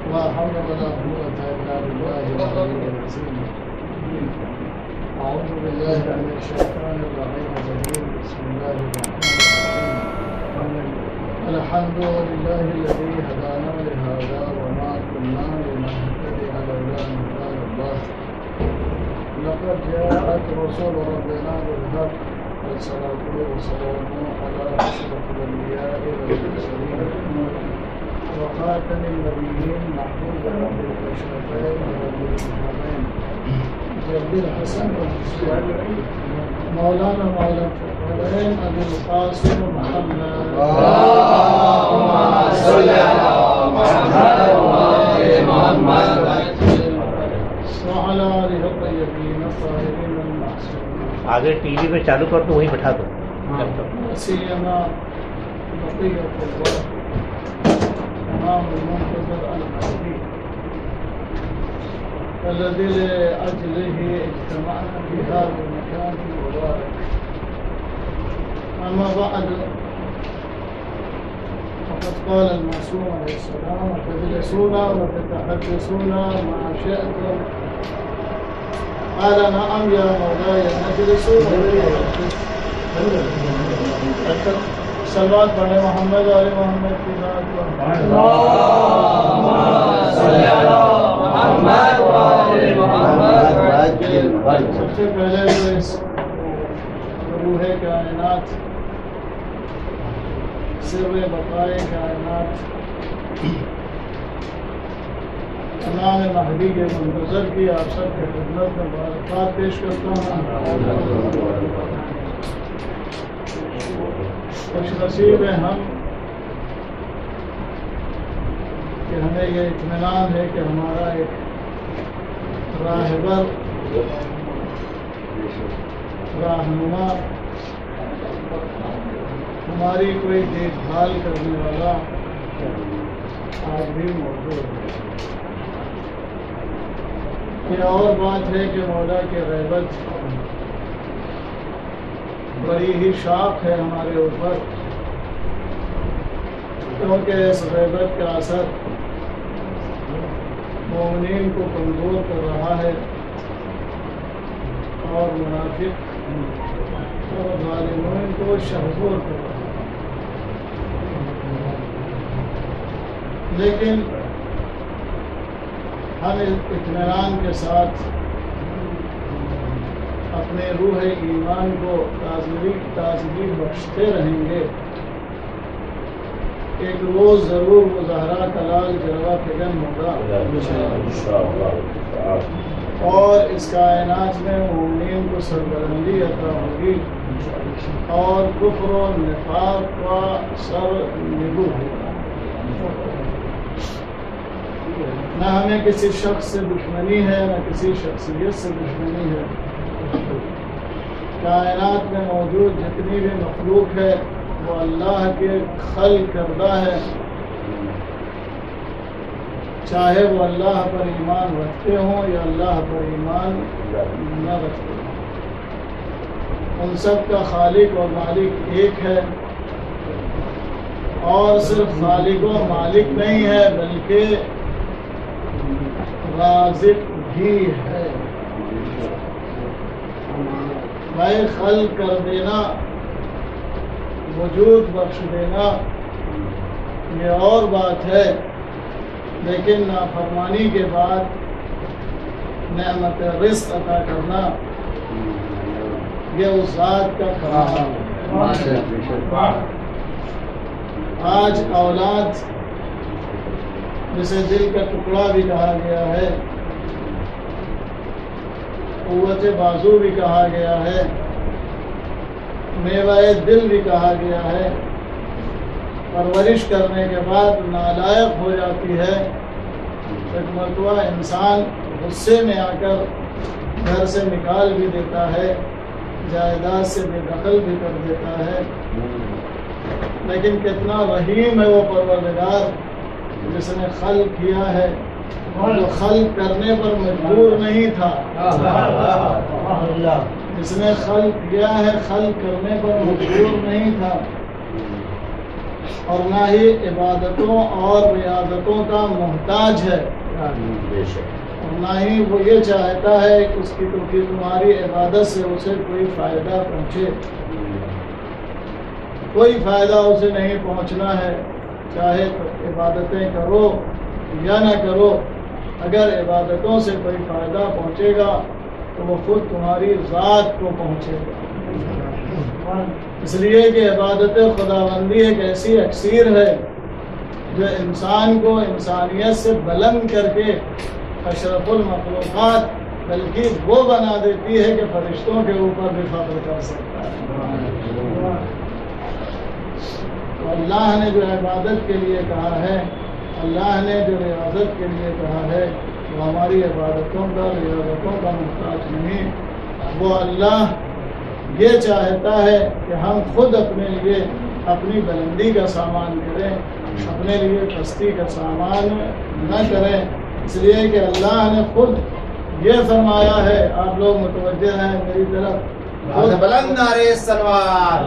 لا حول ولا قوة إلا بالله العلي العظيم. أعوذ بالله من الشيطان الرجيم. بسم الله الرحمن الرحيم. الحمد لله الذي هدانا لهذا وما كنا لنهتدي لولا أن هدانا الله. لقد جاءت رسل ربنا بالحق والصلاة والسلام على أشرف الأنبياء والمرسلين وخاتم النبيين محمود رب الأشرفين ورب الحرمين جد الحسن والحسين مولانا مولانا الفقرين أبي القاسم محمد اللهم صل على محمد وآل محمد وعلى آله الطيبين الطاهرين المعصومين. آگے ٹی وی پہ چالو کر دو، وہیں بٹھا دو. سيما بقية الله إمام المنتظر المهدي الذي لأجله اجتمعنا في هذا المكان المبارك. أما بعد، فقد قال المعصوم عليه السلام: تجلسون وتتحدثون ما شئتم. قال: نعم يا مولاي، نجلس ونتحدث. صلوات پڑھے محمد اور محمد کی ذات پر. اللهم صل على محمد وآل محمد. سب سے پہلے تو اس روح کائنات، سر بقائے کائنات، امام مہدی کے منتظر کی آپ سب کے خدمت میں مبارکباد پیش کرتا ہوں. خوش نصیب ہیں ہم کہ ہمیں یہ اطمینان ہے کہ ہمارا ایک راہبر، رہنما، ہماری کوئی دیکھ بھال کرنے والا آج بھی موجود ہے. یہ اور بات ہے کہ مولا کی غیبت بڑی ہی شاق ہے ہمارے اوپر، کیونکہ اس غیبت کا اثر مومنین کو کمزور کر رہا ہے اور منافق اور ظالمین کو شہزور کر رہا ہے. لیکن ہم اطمینان کے ساتھ اپنے روح ایمان کو تازگی بخشتے رہیں گے. ایک روز ضرور مظاہرہ کلال جلوہ فگن ہوگا اور اس کائنات میں مومنین کو سربلندی عطا ہوگی اور کفر و نفاق کا سر نگو ہوگا. نہ ہمیں کسی شخص سے دشمنی ہے، نہ کسی شخصیت سے دشمنی ہے. کائنات میں موجود جتنی بھی مخلوق ہے وہ اللہ کے خلق کردہ ہے، چاہے وہ اللہ پر ایمان رکھتے ہوں یا اللہ پر ایمان نہ رکھتے ہوں. ان سب کا خالق اور مالک ایک ہے، اور صرف خالق و مالک نہیں ہے بلکہ رازق بھی ہے. بھائی خلق کر دینا، وجود بخش دینا یہ اور بات ہے، لیکن نافرمانی کے بعد نعمت رزق عطا کرنا یہ اس ذات کا کمال ہے. آج اولاد جسے دل کا ٹکڑا بھی کہا گیا ہے، قوت بازو بھی کہا گیا ہے، میوہ دل بھی کہا گیا ہے، پرورش کرنے کے بعد نالائق ہو جاتی ہے. ایک مرتبہ انسان غصے میں آ کر گھر سے نکال بھی دیتا ہے، جائیداد سے بے دخل بھی کر دیتا ہے. لیکن کتنا رحیم ہے وہ پروردگار جس نے خلق کیا ہے، جو خلق کرنے پر مجبور نہیں تھا. جس نے خلق کیا ہے خلق کرنے پر مجبور نہیں تھا. اور نہ ہی عبادتوں اور ریاضتوں کا محتاج ہے، اور نہ ہی وہ یہ چاہتا ہے کہ اس کی تمہاری عبادت سے اسے کوئی فائدہ پہنچے۔ کوئی فائدہ اسے نہیں پہنچنا ہے، چاہے عبادتیں کرو یا نہ کرو۔ اگر عبادتوں سے کوئی فائدہ پہنچے گا تو وہ خود تمہاری ذات کو پہنچے گا۔ اس لیے کہ عبادت خداوندی ایک ایسی اکسیر ہے جو انسان کو انسانیت سے بلند کر کے اشرف المخلوقات بلکہ وہ بنا دیتی ہے کہ فرشتوں کے اوپر بھی فخر کر سکتا ہے۔ تو اللہ نے جو عبادت کے لیے کہا ہے، اللہ نے جو ریاضت کے لیے کہا ہے، وہ ہماری عبادتوں کا ریاضتوں کا محتاج نہیں۔ وہ اللہ یہ چاہتا ہے کہ ہم خود اپنے لیے اپنی بلندی کا سامان کریں، اپنے لیے پستی کا سامان نہ کریں۔ اس لیے کہ اللہ نے خود یہ فرمایا ہے، آپ لوگ متوجہ ہیں میری طرف، بلند نعرے سلوات۔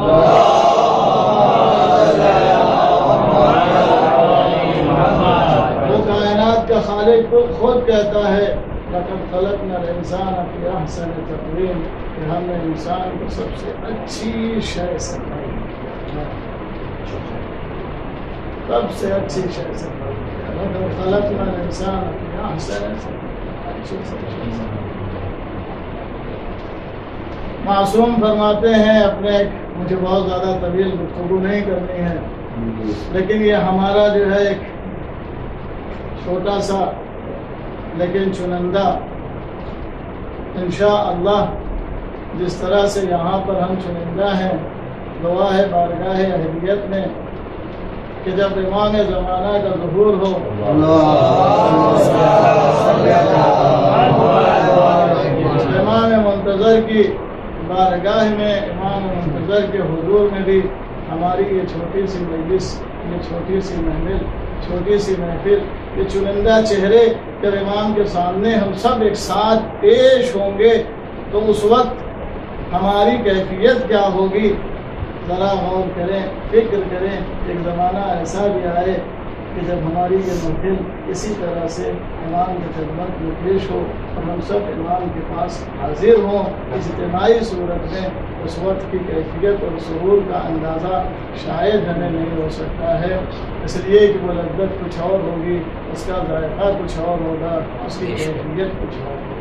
وہ کائنات کا خالق خود کہتا ہے لقد خلقنا الانسان فی احسن تقویم، کہ ہم نے انسان کو سب سے اچھی شے سے بنایا، سب سے اچھی شے سے بنایا۔ لقد خلقنا الانسان فی احسن تقویم۔ معصوم فرماتے ہیں اپنے، مجھے بہت زیادہ طویل گفتگو نہیں کرنی ہے، لیکن یہ ہمارا جو ہے ایک چھوٹا سا لیکن چنندہ انشاءاللہ، جس طرح سے یہاں پر ہم چنندہ ہیں، دعا ہے بارگاہ اہلیت میں کہ جب امام زمانہ کا ظہور ہو، امام منتظر کی بارگاہ میں، امام منتظر کے حضور میں بھی ہماری یہ چھوٹی سی مجلس، یہ چھوٹی سی محفل، چھوٹی سی محفل، یہ چنندہ چہرے جب امام کے سامنے ہم سب ایک ساتھ پیش ہوں گے تو اس وقت ہماری کیفیت کیا ہوگی؟ ذرا غور کریں، فکر کریں۔ ایک زمانہ ایسا بھی آئے کہ جب ہماری یہ محفل اسی طرح سے امام کی خدمت میں پیش ہو اور ہم سب امام کے پاس حاضر ہوں اجتماعی صورت میں، اس وقت کی کیفیت اور سرور کا اندازہ شاید ہمیں نہیں ہو سکتا ہے، اس لیے کہ وہ لذت کچھ اور ہوگی، اس کا ذائقہ کچھ اور ہوگا، اس کی کیفیت کچھ اور ہوگی،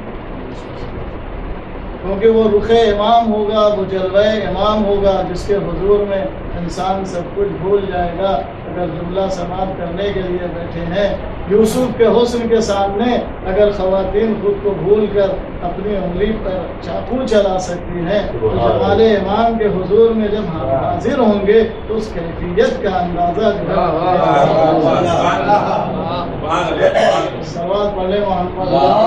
کیونکہ وہ رخ امام ہوگا، وہ جلوہ امام ہوگا جس کے حضور میں انسان سب کچھ بھول جائے گا۔ اگر جملہ سماعت کرنے کے لیے بیٹھے ہیں، یوسف کے حسن کے سامنے اگر خواتین خود کو بھول کر اپنی انگلی پر چاقو چلا سکتی ہیں، تو جمال امام کے حضور میں جب حاضر ہوں گے تو اس کیفیت کا اندازہ جو ہے سوال پڑھے محمد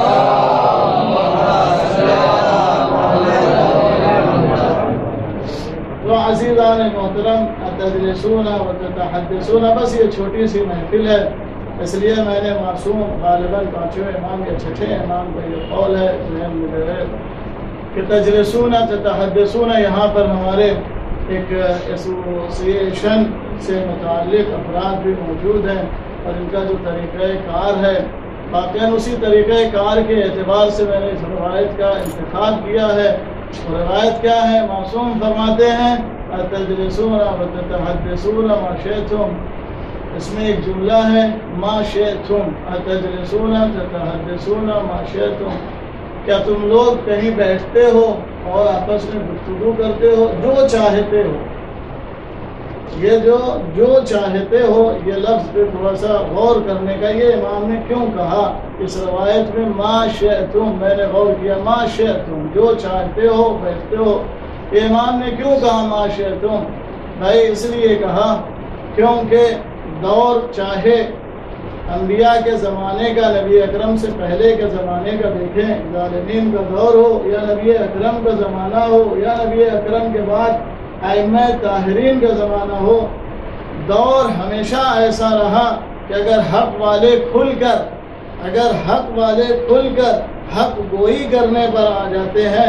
تو عزیزان محترم تجلسون و تتحدثون، بس یہ چھوٹی سی محفل ہے، اس لیے میں نے معصوم غالباً پانچویں امام یا چھٹے امام کا یہ قول ہے ذہن میں میرے کہ تجلسون تتحدثون، یہاں پر ہمارے ایک ایسوسیشن سے متعلق افراد بھی موجود ہیں اور ان کا جو طریقہ کار ہے واقعاً اسی طریقہ کار کے اعتبار سے میں نے اس روایت کا انتخاب کیا ہے۔ روایت کیا ہے؟ معصوم فرماتے ہیں تجلسون و تتحدثون ما شئتم، اس میں ایک جملہ ہے ما شئتم، تجلسون تتحدثون ما شئتم، کیا تم لوگ کہیں بیٹھتے ہو اور آپس میں گفتگو کرتے ہو جو چاہتے ہو؟ یہ جو چاہتے ہو، یہ لفظ پہ تھوڑا سا غور کرنے کا، یہ امام نے کیوں کہا اس روایت میں ما شئتم؟ میں نے غور کیا، ما شئتم جو چاہتے ہو بیٹھتے ہو، یہ امام نے کیوں کہا ما شئتم؟ بھائی اس لیے کہا کیونکہ دور چاہے انبیاء کے زمانے کا، نبی اکرم سے پہلے کے زمانے کا دیکھیں، ظالمین کا دور ہو، یا نبی اکرم کا زمانہ ہو، یا نبی اکرم کے بعد ائمہ طاہرین کا زمانہ ہو، دور ہمیشہ ایسا رہا کہ اگر حق والے کھل کر حق گوئی کرنے پر آ جاتے ہیں،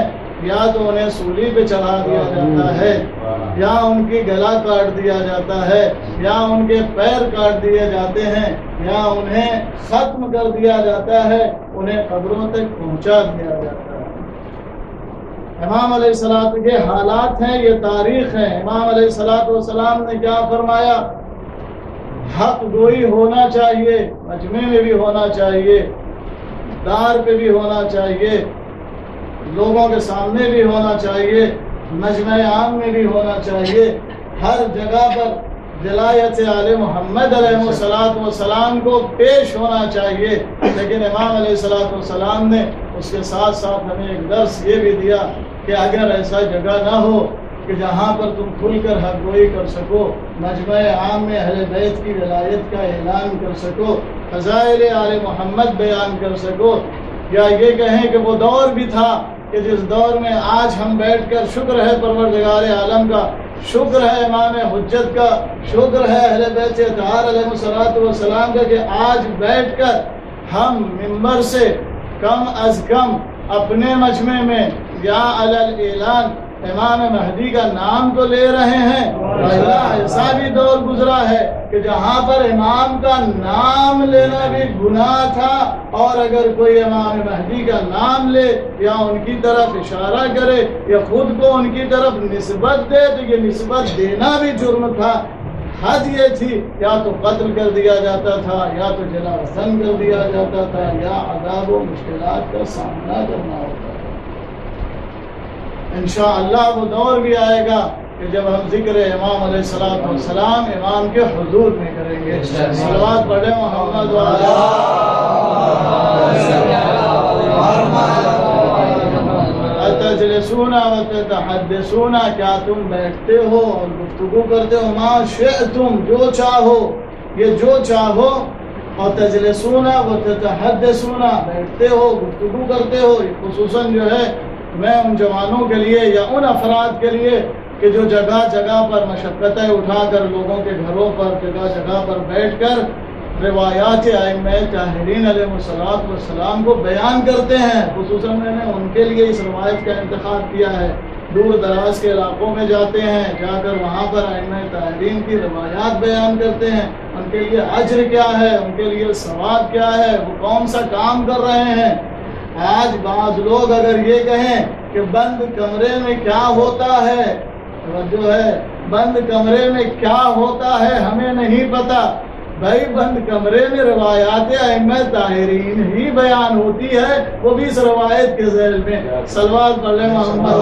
یا تو انہیں سولی پہ چڑھا دیا جاتا ہے، یا ان کی گلا کاٹ دیا جاتا ہے، یا ان کے پیر کاٹ دیے جاتے ہیں، یا انہیں ختم کر دیا جاتا ہے، انہیں قبروں تک پہنچا دیا جاتا ہے۔ امام علیہ السلام کے حالات ہیں، یہ تاریخ ہے۔ امام علیہ السلام نے کیا فرمایا؟ حق گوئی ہونا چاہیے، مجمع میں بھی ہونا چاہیے، دار پہ بھی ہونا چاہیے، لوگوں کے سامنے بھی ہونا چاہیے، مجمع عام میں بھی ہونا چاہیے، ہر جگہ پر ولایت آل محمد علیہ السلام کو پیش ہونا چاہیے۔ لیکن امام علیہ السلام نے اس کے ساتھ ساتھ ہمیں ایک درس یہ بھی دیا کہ اگر ایسا جگہ نہ ہو کہ جہاں پر تم کھل کر حق گوئی کر سکو، مجمع عام میں اہل بیت کی ولایت کا اعلان کر سکو، فضائل آل محمد بیان کر سکو، یا یہ کہیں کہ وہ دور بھی تھا کہ جس دور میں آج ہم بیٹھ کر شکر ہے پروردگار عالم کا، شکر ہے امام حجت کا، شکر ہے اہل بیت اطہار علیہ السلام کا کہ آج بیٹھ کر ہم ممبر سے کم از کم اپنے مجمع میں یا علی الاعلان امام مہدی کا نام تو لے رہے ہیں۔ ایسا بھی دور گزرا ہے کہ جہاں پر امام کا نام لینا بھی گناہ تھا، اور اگر کوئی امام مہدی کا نام لے یا ان کی طرف اشارہ کرے یا خود کو ان کی طرف نسبت دے تو یہ نسبت دینا بھی جرم تھا۔ حد یہ تھی یا تو قتل کر دیا جاتا تھا، یا تو جلا وطن کر دیا جاتا تھا، یا عذاب و مشکلات کا سامنا کرنا ہوتا ہے۔ انشاءاللہ وہ دور بھی آئے گا کہ جب ہم ذکر امام علیہ السلام امام کے حضور میں کریں گے۔ صلوات پڑھیں محمد اتجلسون وتتحدثون، کیا تم بیٹھتے ہو اور گفتگو کرتے ہو؟ ما شئتم، جو چاہو، یہ جو چاہو، اور تجلسون وتتحدثون، بیٹھتے ہو گفتگو کرتے ہو۔ خصوصاً جو ہے میں ان جوانوں کے لیے یا ان افراد کے لیے کہ جو جگہ جگہ پر مشقتیں اٹھا کر لوگوں کے گھروں پر جگہ جگہ پر بیٹھ کر روایات ائمہ طاہرین علیہ السلام کو بیان کرتے ہیں، خصوصاً میں نے ان کے لیے اس روایت کا انتخاب کیا ہے۔ دور دراز کے علاقوں میں جاتے ہیں، جا کر وہاں پر ائمہ طاہرین کی روایات بیان کرتے ہیں، ان کے لیے اجر کیا ہے، ان کے لیے ثواب کیا ہے، وہ کون سا کام کر رہے ہیں۔ آج بعض لوگ اگر یہ کہیں کہ بند کمرے میں کیا ہوتا ہے، جو ہے بند کمرے میں کیا ہوتا ہے ہمیں نہیں پتا، بھائی بند کمرے میں روایات ائمہ طاہرین ہی بیان ہوتی ہے، وہ بھی اس روایت کے ذیل میں۔ صلوات پڑھ لیں محمد۔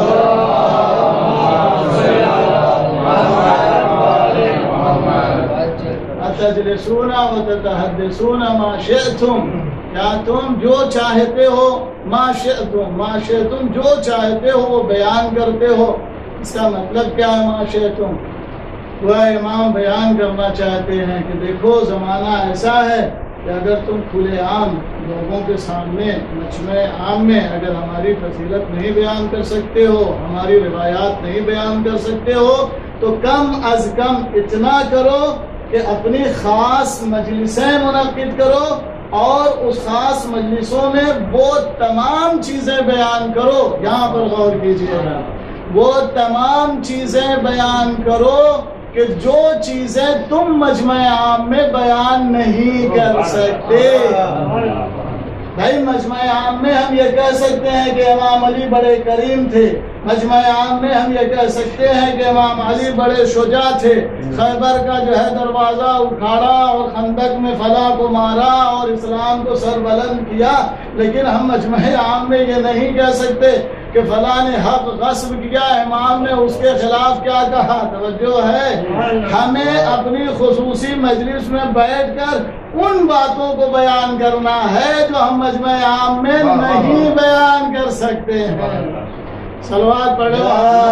اتجلسون وتتحدثون ما شئتم، کیا تم جو چاہتے ہو، ما شئتم جو چاہتے ہو وہ بیان کرتے ہو۔ اس کا مطلب کیا ہے ما شئتم؟ وہ امام بیان کرنا چاہتے ہیں کہ دیکھو زمانہ ایسا ہے کہ اگر تم کھلے عام لوگوں کے سامنے مجمع عام میں اگر ہماری فضیلت نہیں بیان کر سکتے ہو، ہماری روایات نہیں بیان کر سکتے ہو، تو کم از کم اتنا کرو کہ اپنی خاص مجلسیں منعقد کرو، اور اس خاص مجلسوں میں وہ تمام چیزیں بیان کرو۔ یہاں پر غور کیجیے گا، وہ تمام چیزیں بیان کرو کہ جو چیزیں تم مجمع عام میں بیان نہیں کر سکتے۔ بھائی مجمع عام میں ہم یہ کہہ سکتے ہیں کہ امام علی بڑے کریم تھے، مجمع عام میں ہم یہ کہہ سکتے ہیں کہ امام علی بڑے شجاع تھے، خیبر کا جو ہے دروازہ اکھاڑا اور خندق میں فلاح کو مارا اور اسلام کو سر بلند کیا، لیکن ہم مجمع عام میں یہ نہیں کہہ سکتے کہ فلاں نے حق غصب کیا، امام نے اس کے خلاف کیا کہا۔ توجہ ہے، ہمیں اپنی خصوصی مجلس میں بیٹھ کر ان باتوں کو بیان کرنا ہے جو ہم مجمع عام میں نہیں بیان کر سکتے ہیں۔ صلوات پڑھو۔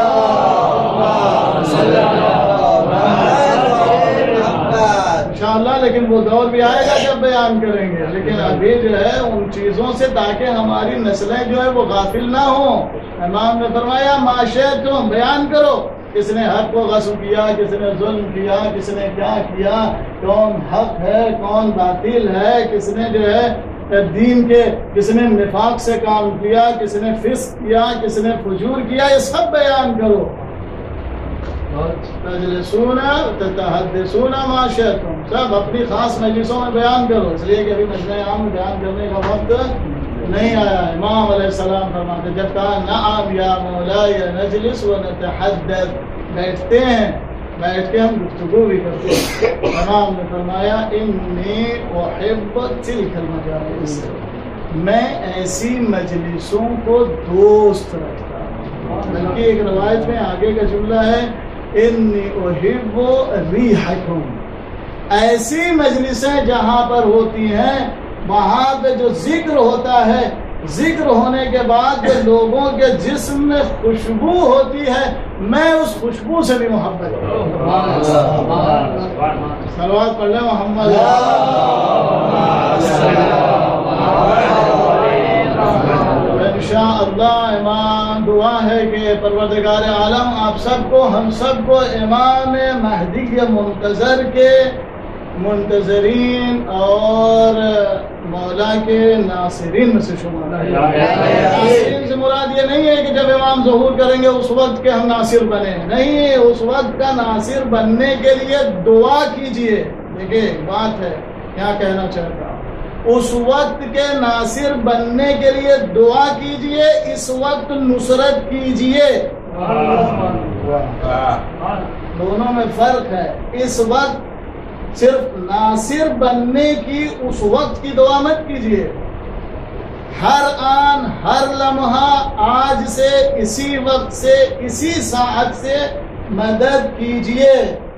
انشاءاللہ، لیکن وہ دور بھی آئے گا جب بیان کریں گے، لیکن ابھی جو ہے ان چیزوں سے تاکہ ہماری نسلیں جو ہے وہ غافل نہ ہوں۔ امام نے فرمایا ما شئتم، بیان کرو، کس نے حق کو غصب کیا، کس نے ظلم کیا، کس نے کیا کیا، کون حق ہے کون باطل ہے، کس نے جو ہے دین کے، کس نے نفاق سے کام کیا، کس نے فسق کیا، کس نے فجور کیا، یہ سب بیان کرو۔ تجلسون تتحدثون ما شئتم، سب اپنی خاص مجلسوں میں بیان کرو، اس لیے کہ ابھی مجلس عام میں بیان کرنے کا وقت نہیں آیا۔ امام علیہ السلام فرماتے جب کہا نعم یا مولاي نجلس ونتحدث، بیٹھتے ہیں، بیٹھ کے ہم گفتگو بھی کرتے ہیں۔ امام نے فرمایا انی احب تلک المجالس، میں ایسی مجلسوں کو دوست رکھتا ہوں۔ بلکہ ایک روایت میں آگے کا جملہ ہے انی احب ریحکم، ایسی مجلسیں جہاں پر ہوتی ہیں وہاں پہ جو ذکر ہوتا ہے، ذکر ہونے کے بعد جو لوگوں کے جسم میں خوشبو ہوتی ہے، میں اس خوشبو سے بھی محبت کرتا ہوں۔ صلوات پڑھ لیں محمد۔ انشاءاللہ امام دعا ہے کہ پروردگار عالم آپ سب کو، ہم سب کو امام مہدی منتظر کے منتظرین اور مولا کے ناصرین میں سے شمار ہے۔ ناصرین سے مراد یہ نہیں ہے کہ جب امام ظہور کریں گے اس وقت کے ہم ناصر بنے، نہیں، اس وقت کا ناصر بننے کے لیے دعا کیجئے۔ دیکھیں بات ہے کیا کہنا چاہتا ہوں، اس وقت کے ناصر بننے کے لیے دعا کیجئے، اس وقت نصرت کیجئے۔ دونوں میں فرق ہے۔ اس وقت صرف ناصر بننے کی اس وقت کی دعا مت کیجئے، ہر آن ہر لمحہ آج سے، اسی وقت سے، اسی ساعت سے مدد کیجئے۔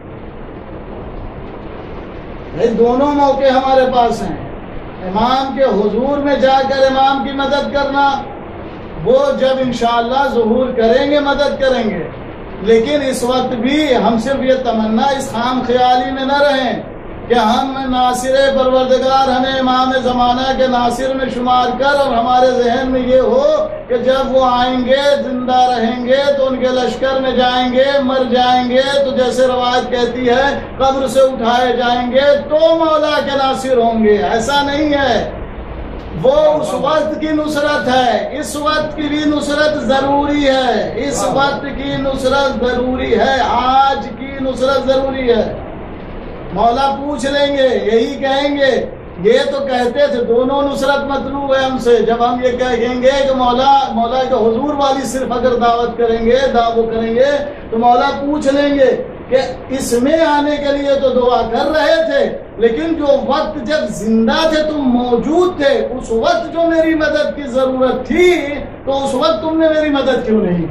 یہ دونوں موقع ہمارے پاس ہیں۔ امام کے حضور میں جا کر امام کی مدد کرنا، وہ جب انشاءاللہ ظہور کریں گے مدد کریں گے، لیکن اس وقت بھی ہم صرف یہ تمنا اس خام خیالی میں نہ رہیں کہ ہم ناصر پروردگار ہمیں امام زمانہ کے ناصر میں شمار کر، اور ہمارے ذہن میں یہ ہو کہ جب وہ آئیں گے زندہ رہیں گے تو ان کے لشکر میں جائیں گے، مر جائیں گے تو جیسے روایت کہتی ہے قبر سے اٹھائے جائیں گے تو مولا کے ناصر ہوں گے۔ ایسا نہیں ہے، وہ اس وقت کی نصرت ہے، اس وقت کی بھی نصرت ضروری ہے، اس وقت کی نصرت ضروری ہے، آج کی نصرت ضروری ہے۔ مولا پوچھ لیں گے، یہی کہیں گے، یہ تو کہتے تھے دونوں نصرت مطلوب ہے ہم سے، جب ہم یہ کہیں گے کہ مولا کے حضور والی صرف اگر دعوت کریں گے، دعوت کریں گے تو مولا پوچھ لیں گے کہ اس میں آنے کے لیے تو دعا کر رہے تھے، لیکن جو وقت جب زندہ تھے تم موجود تھے، اس وقت جو میری مدد کی ضرورت تھی تو اس وقت تم نے میری مدد کیوں نہیں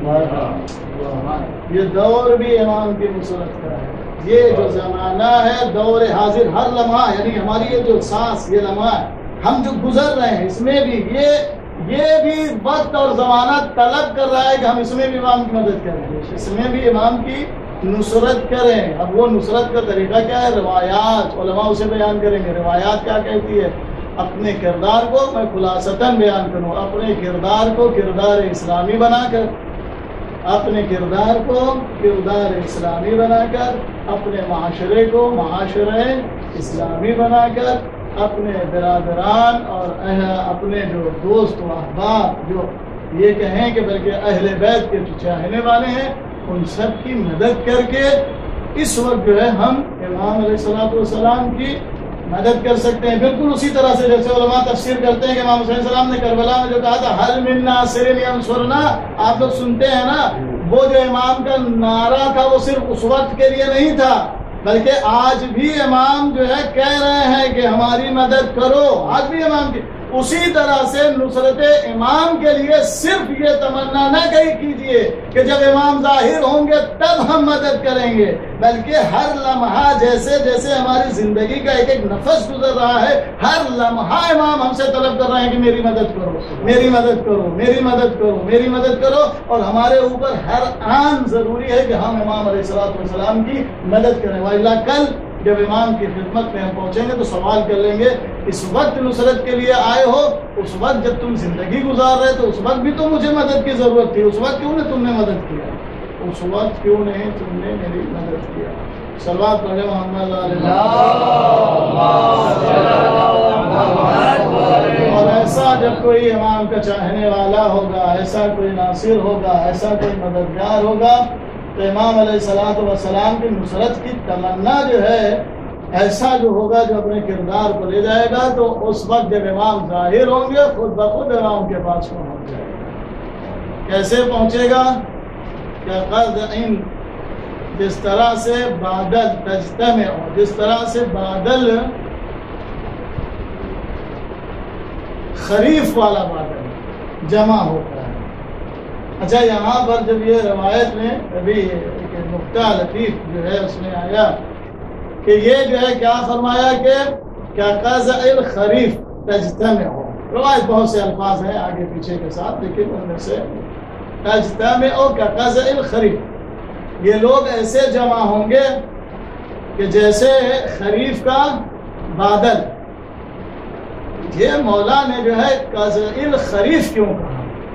کی؟ یہ دور بھی امام کی نصرت کا ہے۔ یہ جو زمانہ ہے دور حاضر، ہر لمحہ، یعنی ہماری یہ جو سانس، یہ لمحہ ہم جو گزر رہے ہیں، اس میں بھی یہ بھی وقت اور زمانہ طلب کر رہا ہے کہ ہم اس میں بھی امام کی مدد کریں، اس میں بھی امام کی نصرت کریں۔ اب وہ نصرت کا طریقہ کیا ہے؟ روایات، علماء اسے بیان کریں گے۔ روایات کیا کہتی ہے؟ اپنے کردار کو میں خلاصتاً بیان کروں، اپنے کردار کو کردار اسلامی بنا کر، اپنے کردار کو کردار اسلامی بنا کر، اپنے معاشرے کو معاشرے اسلامی بنا کر، اپنے برادران اور اپنے جو دوست و احباب جو یہ کہیں کہ بلکہ اہل بیت کے جو چاہنے والے ہیں، ان سب کی مدد کر کے اس وقت جو ہے ہم امام علیہ السلام کی مدد کر سکتے ہیں۔ بالکل اسی طرح سے جیسے علماء تفسیر کرتے ہیں کہ امام حسین السلام نے کربلا میں جو کہا تھا حل من ناصر ینصرنا، آپ لوگ سنتے ہیں نا، وہ جو امام کا نعرہ تھا وہ صرف اس وقت کے لیے نہیں تھا، بلکہ آج بھی امام جو ہے کہہ رہے ہیں کہ ہماری مدد کرو، آج بھی امام کی۔ اسی طرح سے نصرت امام کے لیے صرف یہ تمنا نہ کیجیے کہ جب امام ظاہر ہوں گے تب ہم مدد کریں گے، بلکہ ہر لمحہ جیسے جیسے ہماری زندگی کا ایک ایک نفس گزر رہا ہے، ہر لمحہ امام ہم سے طلب کر رہے ہیں کہ میری مدد کرو، میری مدد کرو، میری مدد کرو، میری مدد کرو، اور ہمارے اوپر ہر آن ضروری ہے کہ ہم امام علیہ السلام کی مدد کریں۔ وَإِلَّا کل جب امام کی خدمت میں ہم پہنچیں گے تو سوال کر لیں گے، اس وقت نصرت کے لیے آئے ہو، اس وقت جب تم زندگی گزار رہے تو اس وقت بھی تو مجھے مدد کی ضرورت تھی، اس وقت کیوں نہیں تم نے مدد کیا؟ اس وقت کیوں نہیں تم نے میری مدد کیا؟ صلوات پڑھیں محمد علیہ جب کوئی امام کا چاہنے والا ہوگا، ایسا کوئی ناصر ہوگا، ایسا کوئی مددگار ہوگا، تو امام علیہ السلام کی نصرت کی تمنا جو ہے ایسا جو ہوگا جو اپنے کردار کو لے جائے گا، تو اس وقت جب امام ظاہر ہوں گے خود بخود امام کے پاس پہنچ جائے گا۔ کیسے پہنچے گا؟ کہ قد ان، جس طرح سے بادل تجتمع، جس طرح سے بادل خریف والا بادل جمع ہوتا ہے۔ اچھا، یہاں پر جب یہ روایت میں ابھی ایک نقطہ لطیف جو ہے اس میں آیا کہ یہ جو ہے کیا فرمایا کہ کیا قزع الخریف تجتمع ہو، روایت بہت سے الفاظ ہیں آگے پیچھے کے ساتھ، لیکن ان میں سے تجتمع ہو کا قزع الخریف، یہ لوگ ایسے جمع ہوں گے کہ جیسے خریف کا بادل۔ یہ مولا نے جو ہے قزع الخریف کیوں کہا؟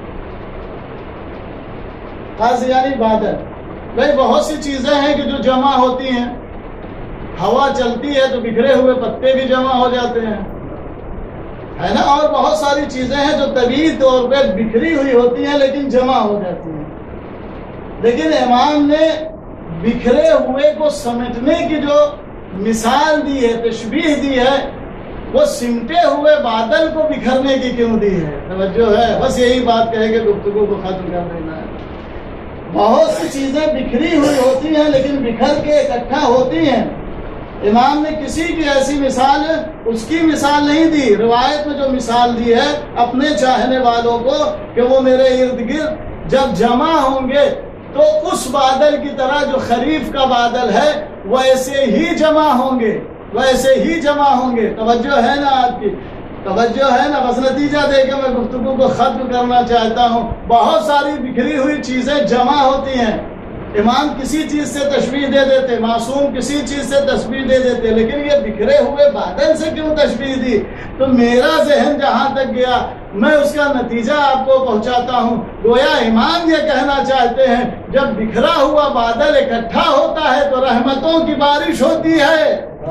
قزع یعنی بادل۔ بھائی بہت سی چیزیں ہیں کہ جو جمع ہوتی ہیں، ہوا چلتی ہے تو بکھرے ہوئے پتے بھی جمع ہو جاتے ہیں، ہے نا، اور بہت ساری چیزیں ہیں جو طبیعی طور پہ بکھری ہوئی ہوتی ہیں لیکن جمع ہو جاتی ہیں۔ لیکن امام نے بکھرے ہوئے کو سمیٹنے کی جو مثال دی ہے، تشبیہ دی ہے، وہ سمٹے ہوئے بادل کو بکھرنے کی کیوں دی ہے؟ توجہ ہے، بس یہی بات کہے کہ گفتگو کو ختم کر دینا ہے۔ بہت سی چیزیں بکھری ہوئی ہوتی ہیں لیکن بکھر کے اکٹھا ہوتی ہیں۔ امام نے کسی کی ایسی مثال اس کی مثال نہیں دی، روایت میں جو مثال دی ہے اپنے چاہنے والوں کو کہ وہ میرے ارد گرد جب جمع ہوں گے تو اس بادل کی طرح جو خریف کا بادل ہے وہ ایسے ہی جمع ہوں گے، وہ ایسے ہی جمع ہوں گے۔ توجہ ہے نا آپ کی؟ توجہ ہے نا؟ بس نتیجہ دے کے میں گفتگو کو ختم کرنا چاہتا ہوں۔ بہت ساری بکھری ہوئی چیزیں جمع ہوتی ہیں، امام کسی چیز سے تشبیہ دے دیتے، معصوم کسی چیز سے تشبیہ دے دیتے، لیکن یہ بکھرے ہوئے بادل سے کیوں تشبیہ دی؟ تو میرا ذہن جہاں تک گیا میں اس کا نتیجہ آپ کو پہنچاتا ہوں۔ گویا امام یہ کہنا چاہتے ہیں جب بکھرا ہوا بادل اکٹھا ہوتا ہے تو رحمتوں کی بارش ہوتی ہے،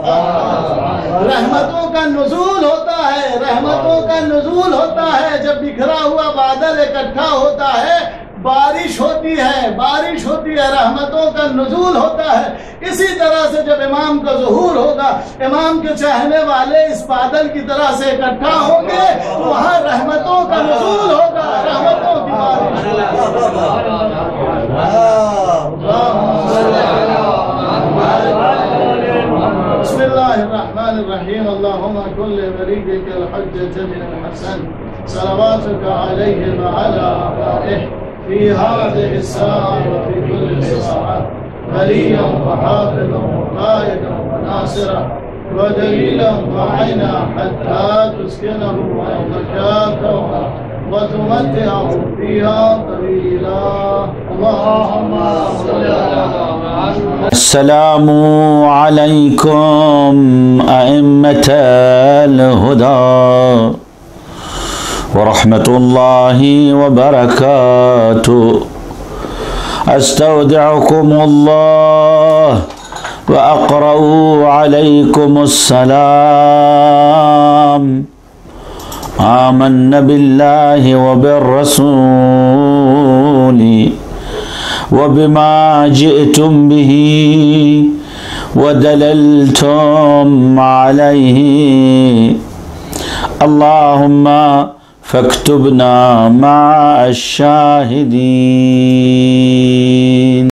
رحمتوں کا نزول ہوتا ہے، رحمتوں کا نزول ہوتا ہے۔ جب بکھرا ہوا بادل اکٹھا ہوتا ہے بارش ہوتی ہے، بارش ہوتی ہے، رحمتوں کا نزول ہوتا ہے۔ اسی طرح سے جب امام کا ظہور ہوگا، امام کے چاہنے والے اس بادل کی طرح سے اکٹھا ہوں گے، وہاں رحمتوں کا نزول ہوگا، رحمتوں کی بارش۔ بسم اللہ الرحمن الرحیم۔ اللہم کل ولیک الحجۃ بن الحسن صلواتک علیہ وعلی آبائہ في هذه الساعة وفي كل ساعة وليا وحافظا وقائدا وناصرا ودليلا وعينا حتى تسكنه أرضك وتمتعه فيها طويلا اللهم صل على محمد. السلام عليكم أئمة الهدى ورحمة الله وبركاته. استودعكم الله وأقرأ عليكم السلام. آمنا بالله وبالرسول وبما جئتم به ودللتم عليه. اللهم فاكتبنا مع الشاهدين.